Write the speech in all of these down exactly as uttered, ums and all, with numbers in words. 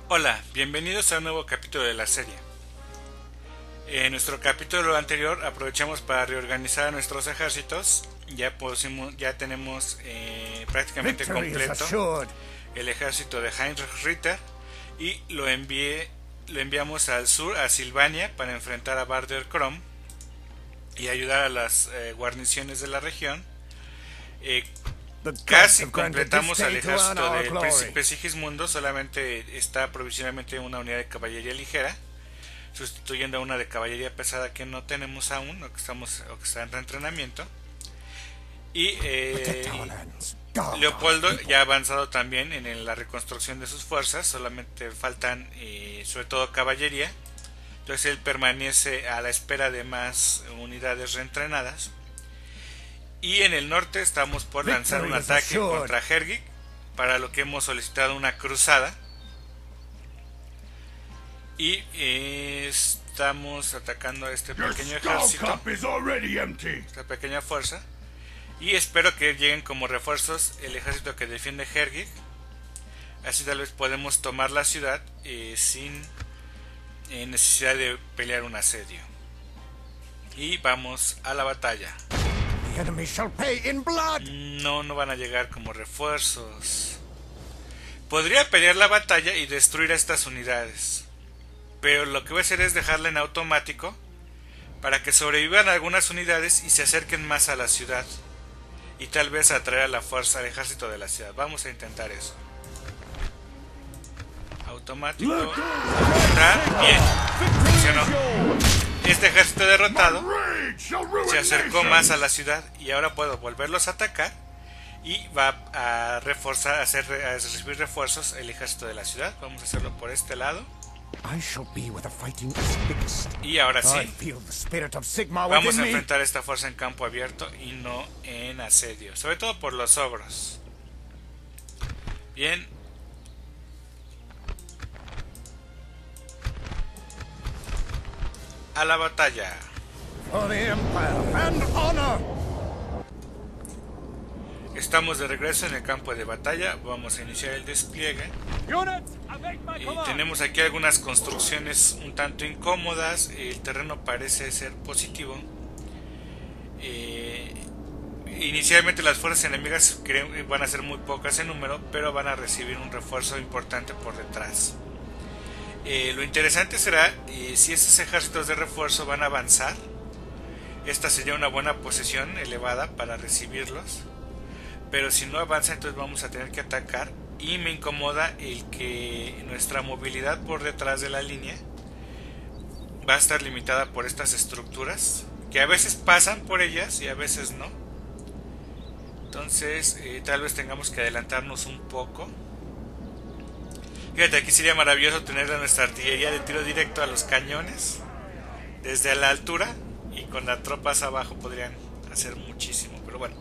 Hola, bienvenidos a un nuevo capítulo de la serie. En nuestro capítulo anterior aprovechamos para reorganizar a nuestros ejércitos. Ya, pusimos, ya tenemos eh, prácticamente completo el ejército de Heinrich Ritter y lo, envié, lo enviamos al sur, a Silvania, para enfrentar a Barder Crom y ayudar a las eh, guarniciones de la región. Eh, Casi completamos al ejército del príncipe Sigismundo. Solamente está provisionalmente una unidad de caballería ligera, sustituyendo a una de caballería pesada que no tenemos aún, o que, estamos, o que está en reentrenamiento. Y eh, Leopoldo ya ha avanzado también en la reconstrucción de sus fuerzas. Solamente faltan eh, sobre todo caballería. Entonces él permanece a la espera de más unidades reentrenadas. Y en el norte estamos por lanzar un ataque contra Hergig, para lo que hemos solicitado una cruzada. Y eh, estamos atacando a este pequeño ejército, esta pequeña fuerza. Y espero que lleguen como refuerzos el ejército que defiende Hergig. Así tal vez podemos tomar la ciudad eh, sin eh, necesidad de pelear un asedio. Y vamos a la batalla. No, no van a llegar como refuerzos. Podría pelear la batalla y destruir a estas unidades, pero lo que voy a hacer es dejarla en automático para que sobrevivan algunas unidades y se acerquen más a la ciudad, y tal vez atraer a la fuerza, al ejército de la ciudad. Vamos a intentar eso. Automático. Entrar. Bien. Funcionó. Este ejército derrotado se acercó más a la ciudad y ahora puedo volverlos a atacar, y va a reforzar, a, hacer, a recibir refuerzos el ejército de la ciudad. Vamos a hacerlo por este lado. Y ahora sí, vamos a enfrentar esta fuerza en campo abierto y no en asedio, sobre todo por los ogros. Bien. A la batalla. Estamos de regreso en el campo de batalla. Vamos a iniciar el despliegue. Y tenemos aquí algunas construcciones un tanto incómodas. El terreno parece ser positivo. Eh, inicialmente las fuerzas enemigas creen, van a ser muy pocas en número, pero van a recibir un refuerzo importante por detrás. Eh, lo interesante será eh, si estos ejércitos de refuerzo van a avanzar. Esta sería una buena posición elevada para recibirlos, pero si no avanza, entonces vamos a tener que atacar. Y me incomoda el que nuestra movilidad por detrás de la línea va a estar limitada por estas estructuras, que a veces pasan por ellas y a veces no. Entonces eh, tal vez tengamos que adelantarnos un poco. Fíjate, aquí sería maravilloso tener a nuestra artillería de tiro directo a los cañones desde la altura, y con las tropas abajo podrían hacer muchísimo, pero bueno.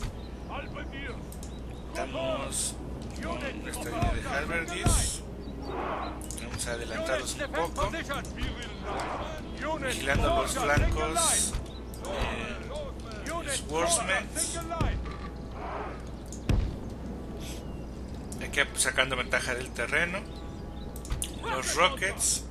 Estamos con nuestra línea de halberdiers. Vamos a adelantarlos un poco, vigilando los flancos de los swordsmen. Aquí sacando ventaja del terreno. Los rockets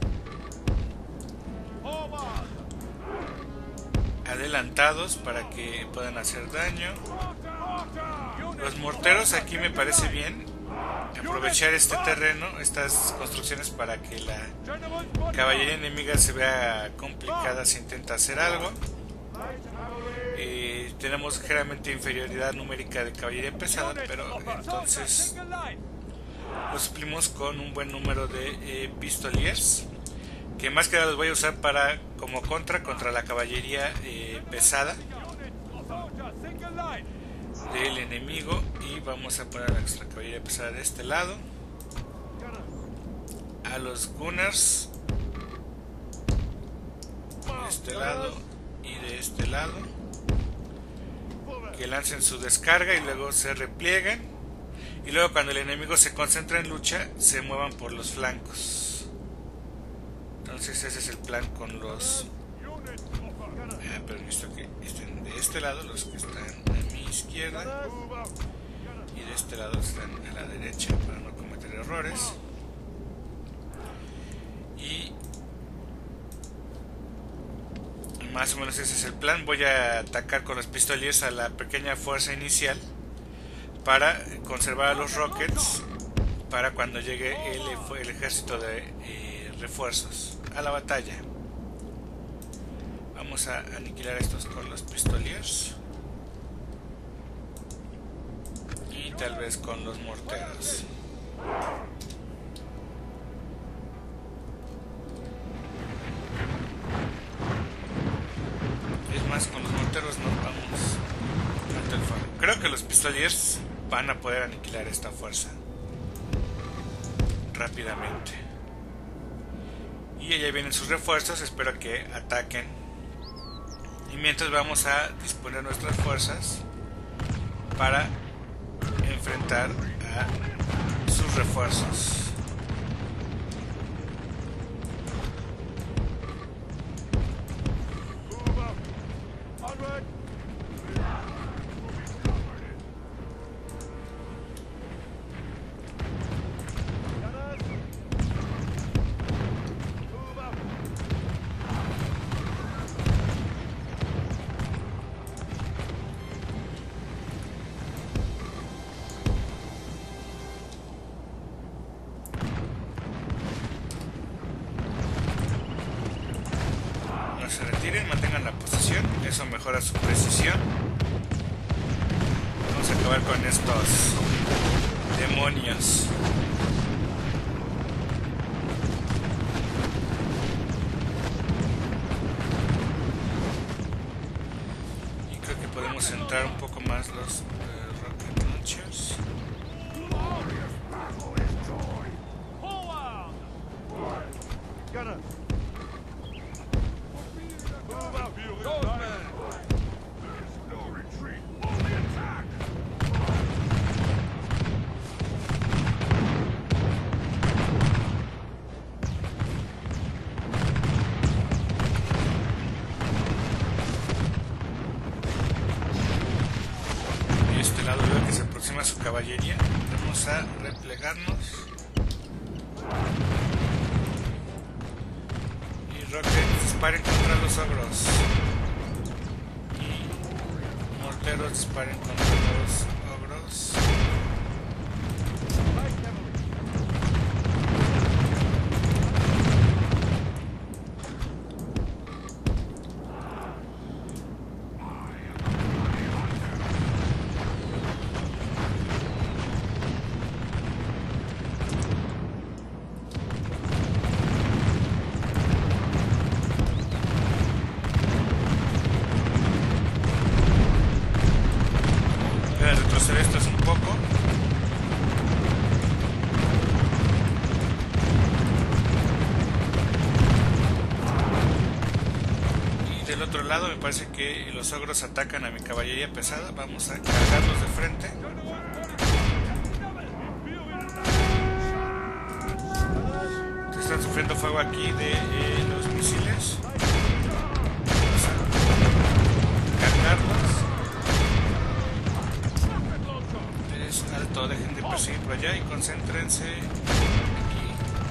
adelantados para que puedan hacer daño. Los morteros aquí me parece bien aprovechar este terreno, estas construcciones, para que la caballería enemiga se vea complicada si intenta hacer algo. Eh, tenemos ligeramente inferioridad numérica de caballería pesada, pero entonces lo suplimos con un buen número de eh, pistoliers, que más que nada los voy a usar para como contra contra la caballería eh, pesada del enemigo. Y vamos a poner a nuestra caballería pesada de este lado, a los gunners de este lado y de este lado, que lancen su descarga y luego se replieguen, y luego cuando el enemigo se concentra en lucha se muevan por los flancos. Entonces ese es el plan con los eh, pero visto que estén de este lado, los que están a mi izquierda, y de este lado están a la derecha, para no cometer errores. más o menos ese es el plan. Voy a atacar con los pistoliers a la pequeña fuerza inicial para conservar a los rockets para cuando llegue el, el ejército de eh, refuerzos a la batalla. Vamos a aniquilar estos con los pistoliers y tal vez con los morteros. Es más, con los morteros nos vamos alto el fuego. Creo que los pistoliers van a poder aniquilar esta fuerza rápidamente. Y allá vienen sus refuerzos, espero que ataquen. Y mientras vamos a disponer nuestras fuerzas para enfrentar a sus refuerzos. Se retiren, mantengan la posición, eso mejora su precisión. Vamos a acabar con estos demonios. Y creo que podemos centrar un poco más los eh, rocket launchers. Su caballería, vamos a replegarnos y rockets disparen contra los ogros y morteros disparen contra los ogros. Esto es un poco y del otro lado me parece que los ogros atacan a mi caballería pesada. Vamos a cargarlos de frente. Están sufriendo fuego aquí de eh, los misiles. Vamos a cargarlos. Alto, dejen de perseguir por allá y concéntrense aquí.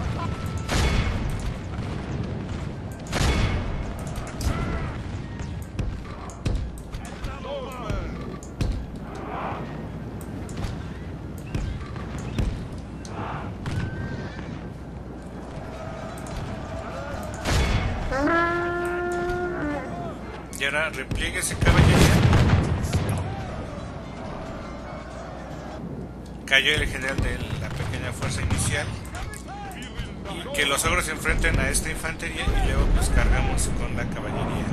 Y ahora repliegue ese caballería. Cayó el general de la pequeña fuerza inicial y que los ogros se enfrenten a esta infantería y luego pues cargamos con la caballería.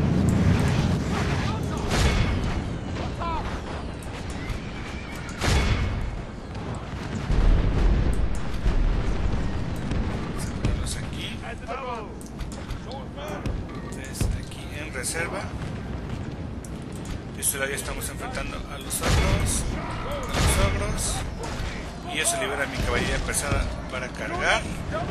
Vamos a ponerlos aquí. Entonces, aquí en reserva. Y ya estamos enfrentando a los ogros. A los ogros. Y eso libera mi caballería pesada para cargar.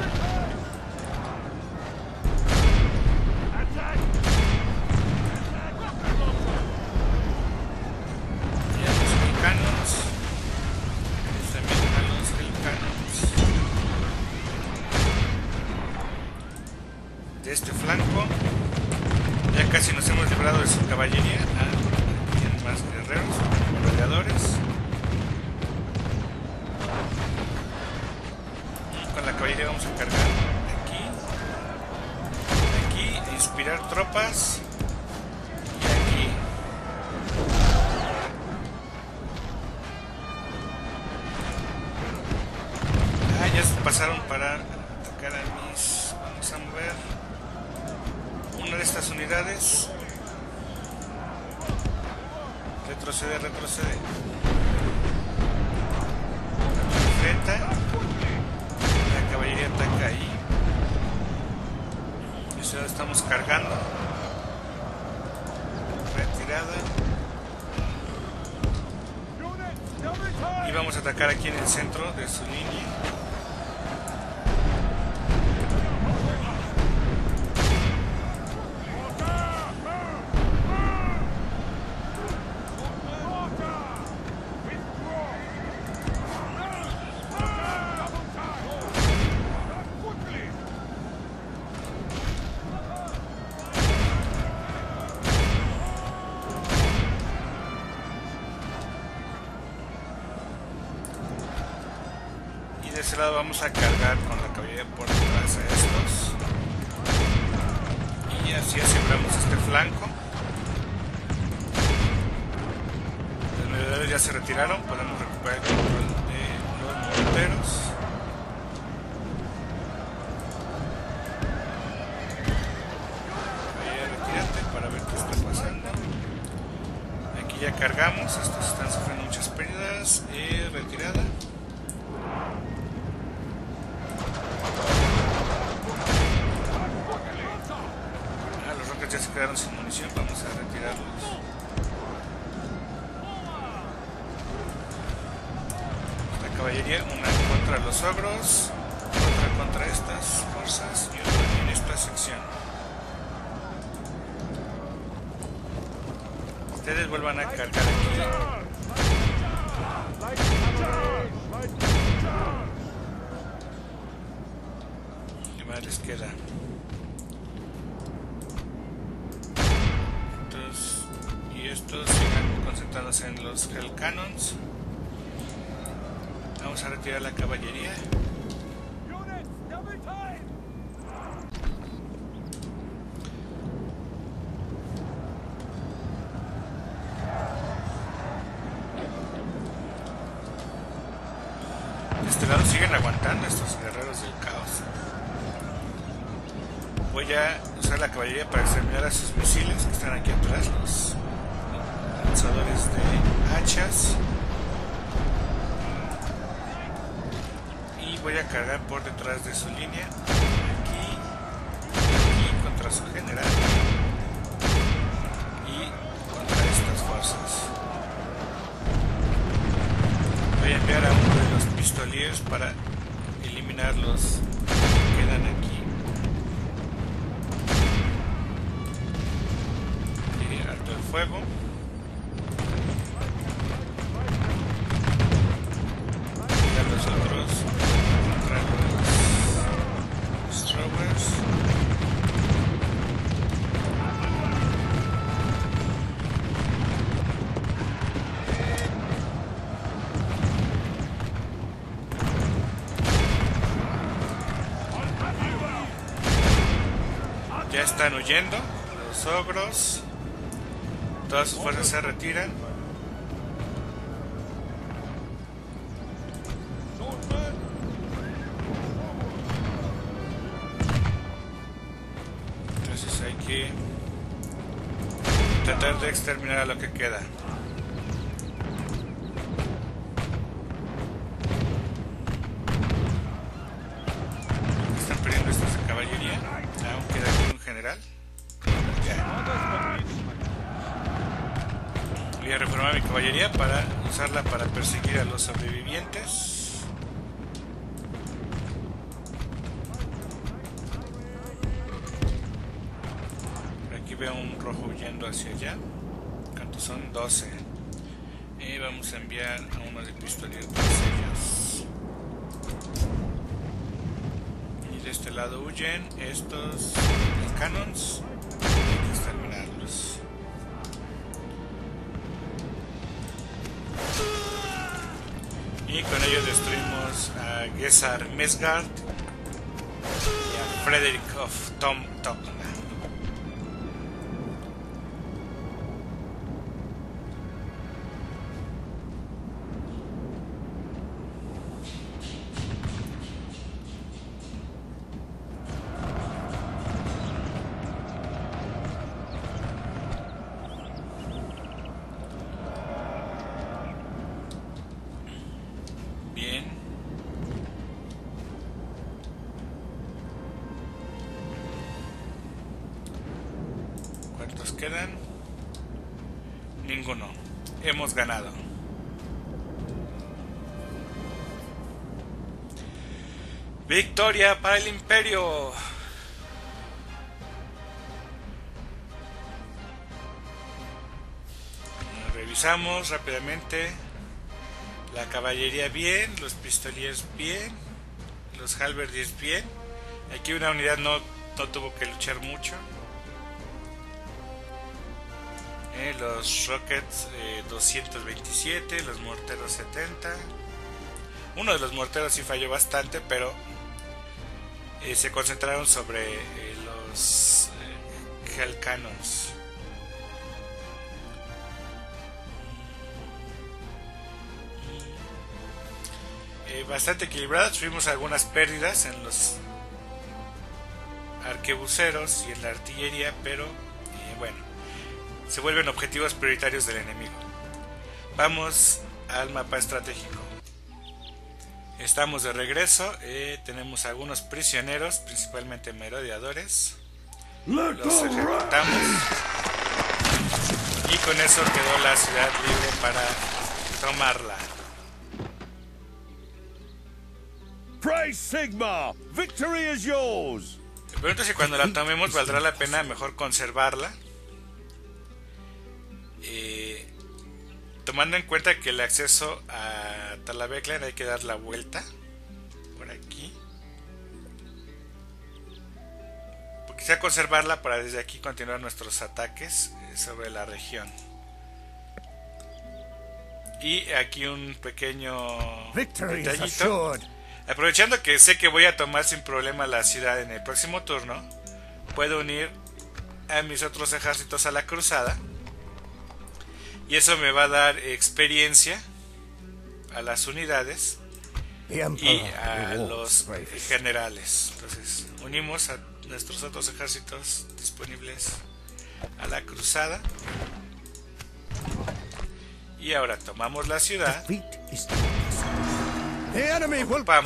Y a los helicanos. También a los helicanos. De este flanco. Ya casi nos hemos librado de su caballería. Ah, tienen más guerreros, peleadores. Con la caballería vamos a cargar aquí, aquí, inspirar tropas y aquí. Ah, ya se pasaron para atacar a mis. Vamos a mover una de estas unidades. Retrocede, retrocede. Enfrenta. La caballería ataca ahí. Eso ya estamos cargando. Retirada. Y vamos a atacar aquí en el centro de su línea. De ese lado vamos a cargar con la caballería por detrás a estos y así aseguramos este flanco. Los mediadores ya se retiraron, podemos recuperar el control de los morteros. Caballería, retírate para ver qué está pasando. Aquí ya cargamos, estos están sufriendo muchas pérdidas. Eh, retirada. Ya se quedaron sin munición, vamos a retirarlos. La caballería, una contra los ogros, otra contra estas fuerzas y otra en esta sección. Ustedes vuelvan a cargar aquí. ¿Qué más les queda? Y estos sigan concentrándose en los Hell Cannons. Vamos a retirar la caballería. De este lado siguen aguantando estos guerreros del caos. Voy a usar la caballería para exterminar a sus misiles que están aquí atrás, los lanzadores de hachas. Y voy a cargar por detrás de su línea, aquí, aquí contra su general y contra estas fuerzas. Voy a enviar a uno de los pistoliers para eliminar los que quedan aquí. El fuego. Y a los otros contra los Strowers. Ya están huyendo los ogros. Todas sus fuerzas se retiran. Entonces hay que tratar de exterminar a lo que queda. Están perdiendo estos de caballería. Aún queda aquí un general. Ya. Voy a reformar mi caballería para usarla para perseguir a los sobrevivientes. Por aquí veo un rojo huyendo hacia allá. ¿Cuántos son? doce. Y vamos a enviar a uno de pistolero tras ellos. Y de este lado huyen estos cannons. Aquí están ignorarlos. Y con ello destruimos a Gesar Mesgard y a Frederick of Tom Topna. ¿Cuántos quedan? Ninguno. Hemos ganado. Victoria para el Imperio. Revisamos rápidamente. La caballería bien, los pistoliers bien, los halberdiers bien. Aquí una unidad no, no tuvo que luchar mucho. Eh, los rockets eh, doscientos veintisiete, los morteros setenta. Uno de los morteros sí falló bastante, pero eh, se concentraron sobre eh, los eh, Hell Cannons. Eh, bastante equilibrados. Tuvimos algunas pérdidas en los arquebuceros y en la artillería, pero eh, bueno, se vuelven objetivos prioritarios del enemigo. Vamos al mapa estratégico. Estamos de regreso. Eh, tenemos algunos prisioneros, principalmente merodeadores. Los ejecutamos y con eso quedó la ciudad libre para tomarla. Praise Sigma! Victory is yours. Me pregunto si cuando la tomemos valdrá la pena mejor conservarla. Eh, tomando en cuenta que el acceso a Talabeclan hay que dar la vuelta por aquí. Porque quisiera conservarla para desde aquí continuar nuestros ataques sobre la región. Y aquí un pequeño detallito. Aprovechando que sé que voy a tomar sin problema la ciudad en el próximo turno, puedo unir a mis otros ejércitos a la cruzada. Y eso me va a dar experiencia a las unidades y a los generales. Entonces unimos a nuestros otros ejércitos disponibles a la cruzada. Y ahora tomamos la ciudad. Ocupamos.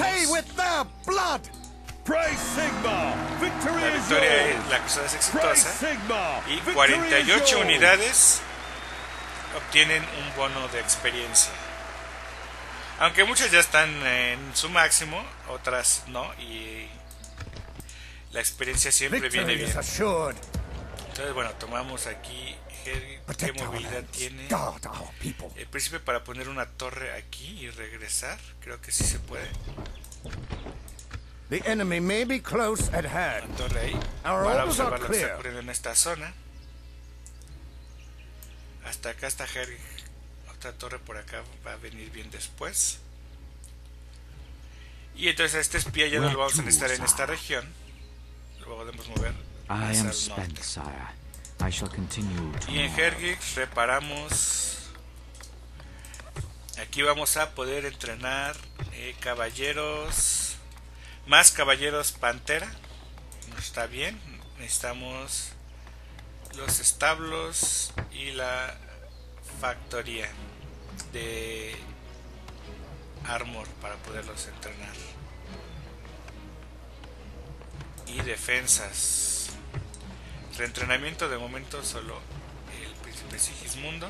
La victoria, la cruzada es exitosa. Y cuarenta y ocho unidades obtienen un bono de experiencia. Aunque muchas ya están en su máximo, otras no, y la experiencia siempre viene bien. Entonces bueno, tomamos aquí. ¿Qué movilidad tiene el príncipe para poner una torre aquí y regresar? Creo que sí se puede. The enemy may be close at hand. Una torre ahí para observar lo que está ocurriendo en esta zona. Hasta acá está Herg. Otra torre por acá va a venir bien después. Y entonces a este espía ya no lo vamos a necesitar en esta región. Lo podemos mover hacia el norte. I shall continue y en Hergig reparamos. Aquí vamos a poder entrenar eh, caballeros. Más caballeros pantera. No está bien. Necesitamos los establos y la factoría de armor para poderlos entrenar. Y defensas. Reentrenamiento de momento solo el príncipe Sigismundo.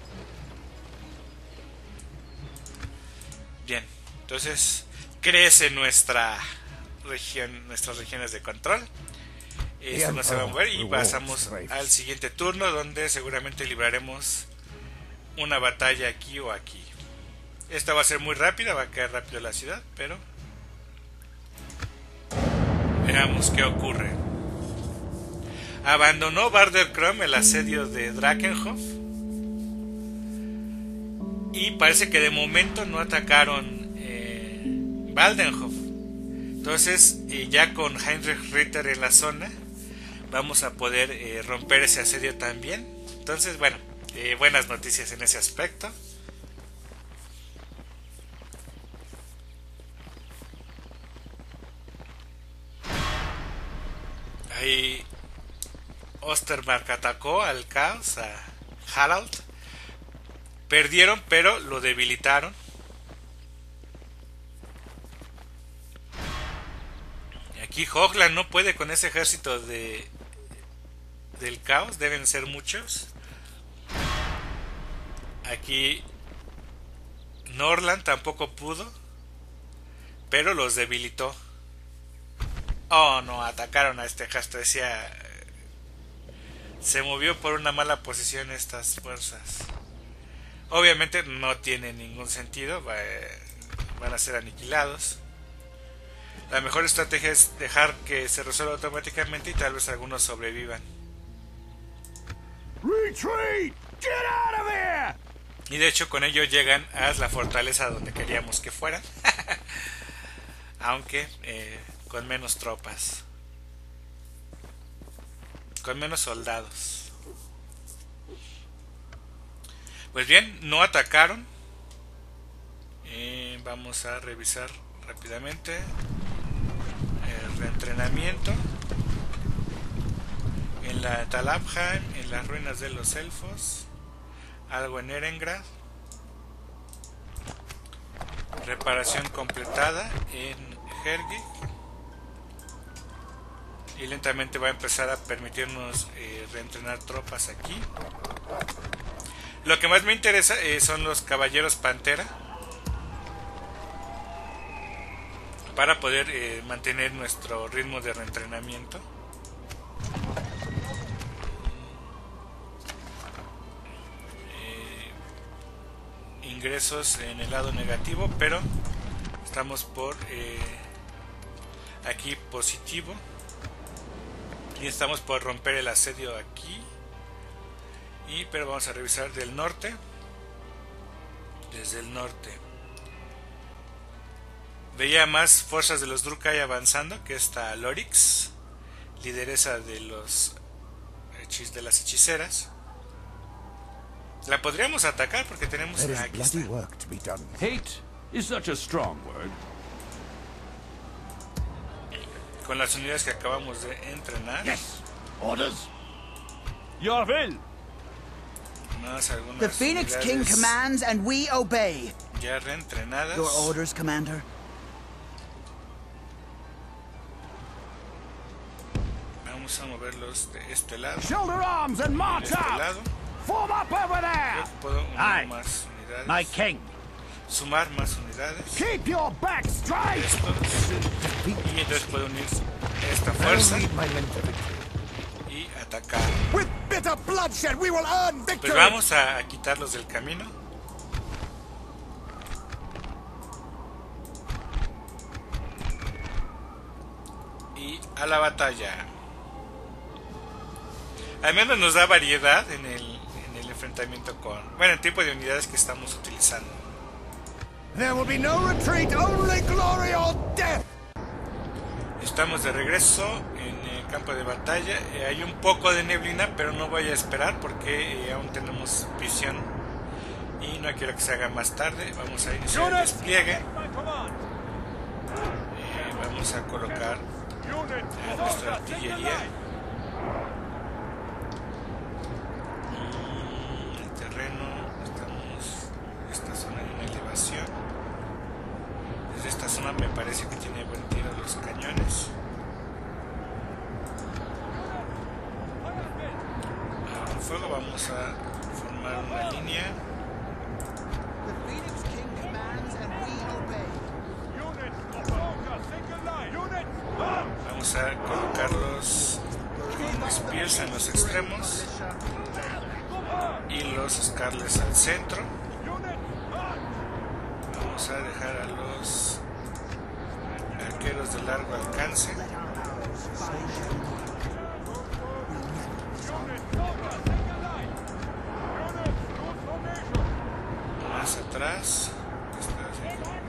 Bien, entonces crece nuestra región, nuestras regiones de control. Esto no se va a mover y pasamos al siguiente turno, donde seguramente libraremos una batalla aquí o aquí. Esta va a ser muy rápida, va a caer rápido la ciudad, pero veamos qué ocurre. Abandonó Barder-Crom el asedio de Drakenhof. Y parece que de momento no atacaron eh, Waldenhof. Entonces, eh, ya con Heinrich Ritter en la zona, vamos a poder eh, romper ese asedio también. Entonces, bueno, eh, buenas noticias en ese aspecto. Ahí Ostermark atacó al caos, a Harald. Perdieron, pero lo debilitaron. Aquí Hogland no puede con ese ejército de del caos, deben ser muchos. Aquí Norland tampoco pudo, pero los debilitó. Oh no, atacaron a este ejército, decía, se movió por una mala posición estas fuerzas. Obviamente no tiene ningún sentido, va, van a ser aniquilados. La mejor estrategia es dejar que se resuelva automáticamente y tal vez algunos sobrevivan. Retreat! Get out of here! Y de hecho con ello llegan a la fortaleza donde queríamos que fueran. Aunque eh, con menos tropas. Con menos soldados. Pues bien, no atacaron. Eh, vamos a revisar rápidamente el reentrenamiento en la Talabheim, en las ruinas de los elfos, algo en Erengrad, reparación completada en Hergig, y lentamente va a empezar a permitirnos eh, reentrenar tropas aquí. Lo que más me interesa eh, son los caballeros Pantera, para poder eh, mantener nuestro ritmo de reentrenamiento. Eh, ingresos en el lado negativo, pero estamos por eh, aquí positivo, y estamos por romper el asedio aquí. Y pero vamos a revisar del norte. Desde el norte veía más fuerzas de los Drukai avanzando, que está Lorix, lideresa de los hechis, de las hechiceras. La podríamos atacar porque tenemos There is aquí bloody está. work to be done. Hate is such a strong word. Con las unidades que acabamos de entrenar. Yes. Orders. Your will. Más algunas The Phoenix King unidades commands and we obey. ya reentrenadas. Your orders, Commander. Vamos a moverlos de este lado. Shoulder arms and De march este out. lado. Form up over there. Creo que puedo unir Aye. más unidades. My king. Sumar más unidades. Keep your back straight. Estos. Y entonces puedo unir esta fuerza I'll lead my men to victory. y atacar. With bitter bloodshed, we will earn victory. Pues vamos a, a quitarlos del camino. Y a la batalla. Al menos nos da variedad en el, en el enfrentamiento con... Bueno, el tipo de unidades que estamos utilizando. There will be no retreat, only glory or death. Estamos de regreso en el campo de batalla. Eh, hay un poco de neblina, pero no voy a esperar porque eh, aún tenemos visión. Y no quiero que se haga más tarde. Vamos a iniciar el despliegue. Eh, vamos a colocar eh, nuestra artillería. Mm, el terreno, estamos en esta zona de una elevación. Desde esta zona me parece que tiene buen tiro los cañones. A un fuego vamos a formar una línea. The Phoenix King commands and we obey. Vamos a colocarlos con spears en los extremos y los scarlets al centro. Vamos a dejar a los arqueros de largo alcance más. Está haciendo un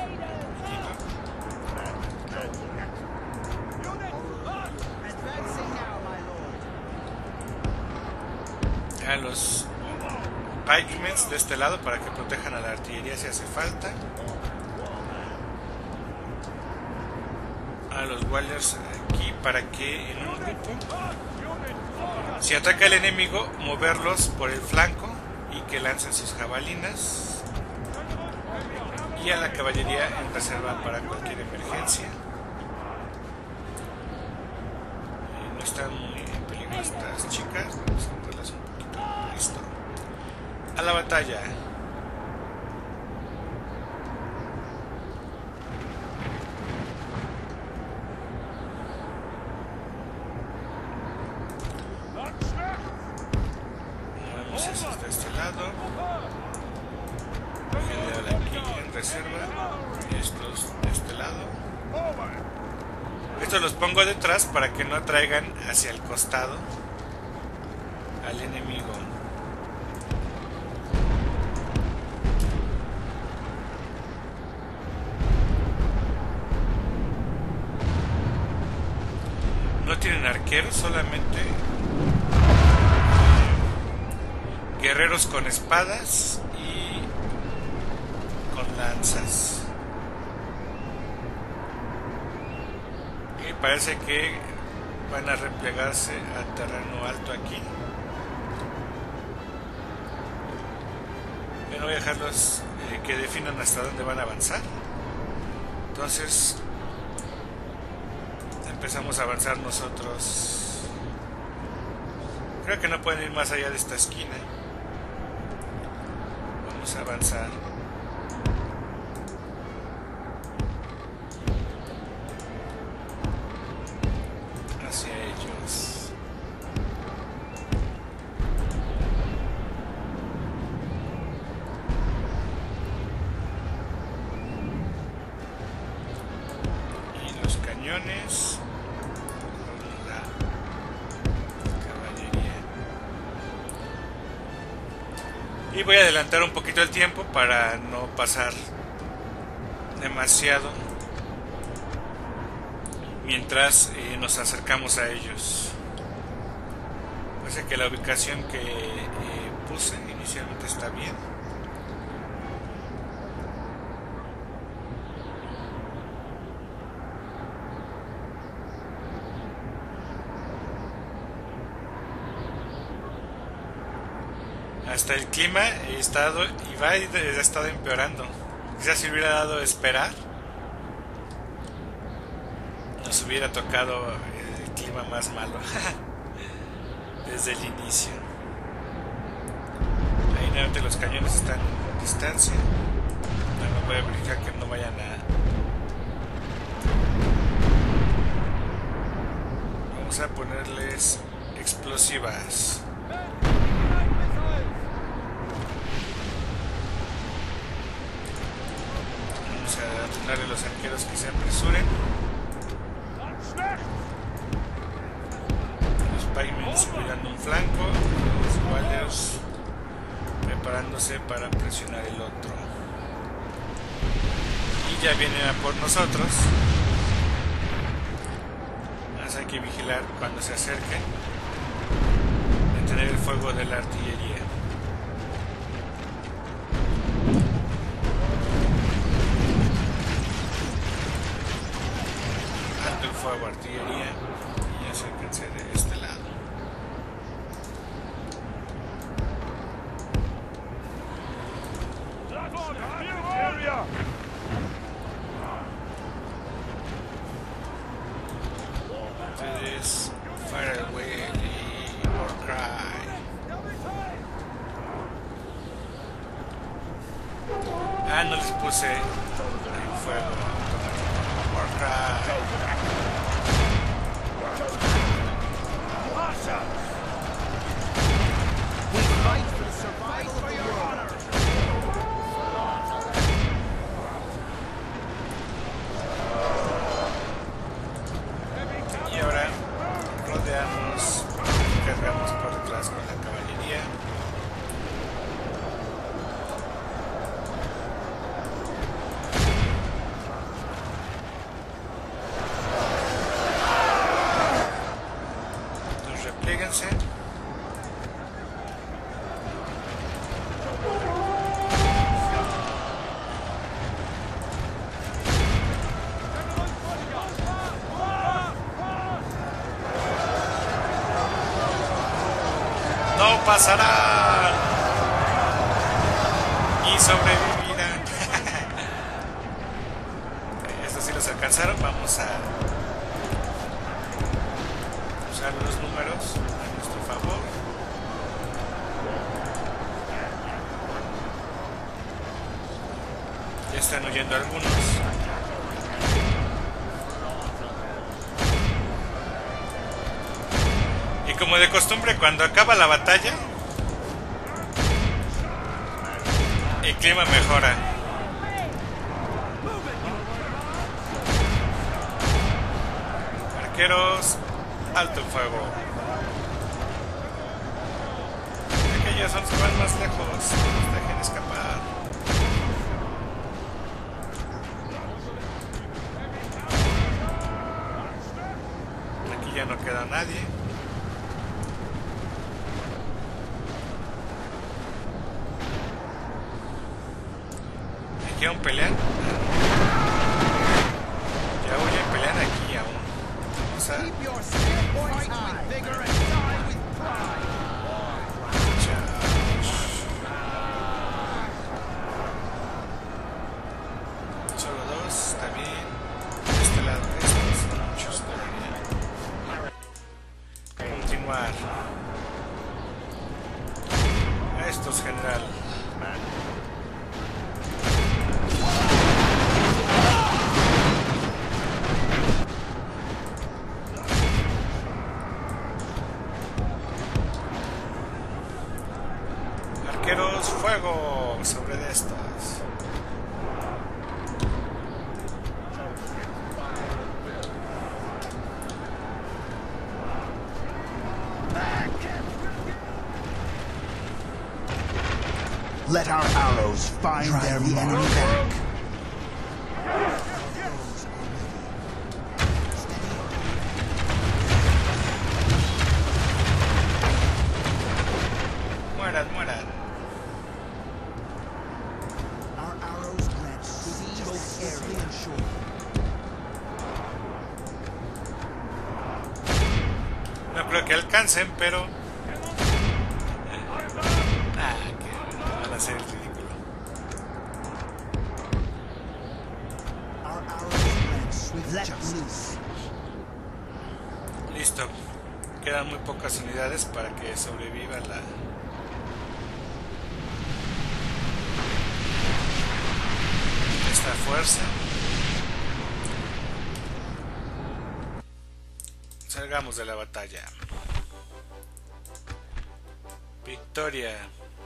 Advancing now, my lord. a los pikemen de este lado para que protejan a la artillería si hace falta. A los warriors aquí para que en un grupo, si ataca el enemigo, moverlos por el flanco y que lancen sus jabalinas. Y a la caballería en reserva para cualquier emergencia. Eh, no están muy en peligro estas chicas, vamos a entrarlas un poquito. Listo. A la batalla. Movemos esos de este lado. General aquí en reserva. Estos de este lado. Estos los pongo detrás para que no atraigan hacia el costado al enemigo. No tienen arqueros, solamente eh, guerreros con espadas y con lanzas. Y parece que van a replegarse a terreno alto aquí. Yo no voy a dejarlos eh, que definan hasta dónde van a avanzar. Entonces empezamos a avanzar nosotros. Creo que no pueden ir más allá de esta esquina. Vamos a avanzar. Hacia ellos. Y los cañones. Y voy a adelantar un poquito el tiempo para no pasar demasiado mientras eh, nos acercamos a ellos. Parece que la ubicación que eh, puse inicialmente está bien. Hasta el clima ha estado y va y ha estado empeorando. Quizás si hubiera dado esperar, nos hubiera tocado el clima más malo desde el inicio. Ahí nuevamente los cañones están en distancia. Bueno, voy a verificar que no vayan a... Vamos a ponerles explosivas. Vamos a darle a los arqueros que se apresuren. Los pikemen cuidando un flanco, los warriors preparándose para presionar el otro. Y ya vienen a por nosotros. Más hay que vigilar cuando se acerquen, detener el fuego de la artillería. Alto el fuego, artillería, y acérquense de este lado. Ustedes, Fire Away y Warcry. Ah, no les puse el fuego automático. Warcry. We fight for the survival of the world. Y ahora rodeamos y cargamos por detrás con la caballería. pasarán y sobrevivirán. Estos sí los alcanzaron. Vamos a usar los números a nuestro favor. Ya están huyendo algunos. Y como de costumbre, cuando acaba la batalla, el clima mejora. Arqueros, alto el fuego. Aquellos son los que van más lejos. Los dejen escapar. Aquí ya no queda nadie. ¿Aquí aún pelean? Ya huyen, pelean aquí aún. Vamos a... Keep your spirit points with vigor and die with pride. Solo dos, está bien. De este lado, estos son muchos todavía. Continuar. A estos, general. Arqueros, fuego sobre de estos. Let our arrows find their the enemy back. Mueran, mueran. Our arrows grant speed both airily and short. No creo que alcancen, pero... Ah, que van a hacer el ridículo. Our arrows grant swift justice. Listo. Quedan muy pocas unidades para que sobreviva la... esta fuerza. Salgamos de la batalla. Victoria.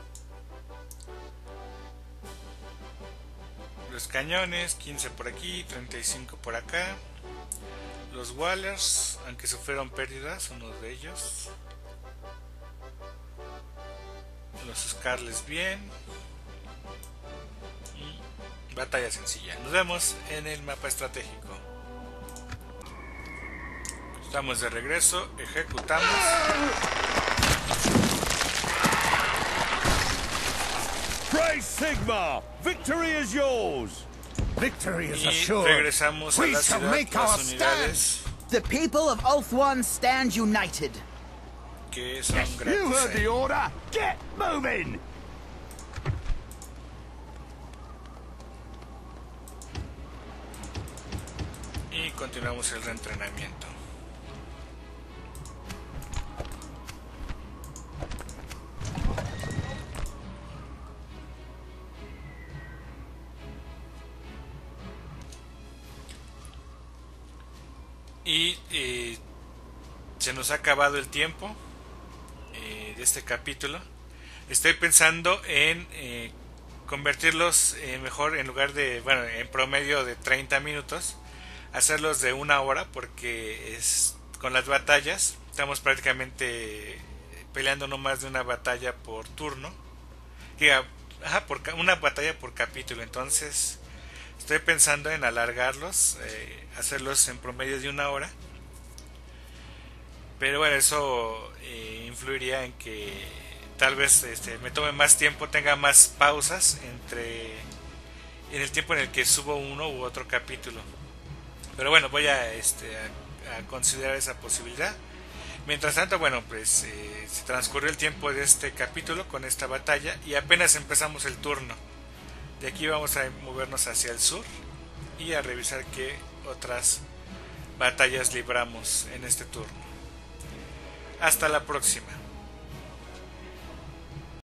Los cañones, quince por aquí, treinta y cinco por acá. Los Wallers, aunque sufrieron pérdidas, unos de ellos. Los Scarlets bien. Y batalla sencilla. Nos vemos en el mapa estratégico. Estamos de regreso, ejecutamos. Praise Sigma! Victory is yours! Victory is Y assured. regresamos a We la shall ciudad. make our Las unidades The people of Ulthuan stand united. que son You gratis. heard the ahí. order! Get moving! Y continuamos el reentrenamiento. Y eh, se nos ha acabado el tiempo eh, de este capítulo. Estoy pensando en eh, convertirlos eh, mejor, en lugar de, bueno, en promedio de treinta minutos, hacerlos de una hora, porque es con las batallas estamos prácticamente peleando no más de una batalla por turno, diga, ajá, por una batalla por capítulo. Entonces estoy pensando en alargarlos, eh, hacerlos en promedio de una hora, pero bueno, eso eh, influiría en que tal vez este, me tome más tiempo, tenga más pausas entre en el tiempo en el que subo uno u otro capítulo. Pero bueno, voy a, este, a, a considerar esa posibilidad. Mientras tanto, bueno, pues eh, se transcurrió el tiempo de este capítulo con esta batalla y apenas empezamos el turno. De aquí vamos a movernos hacia el sur y a revisar qué otras batallas libramos en este turno. Hasta la próxima.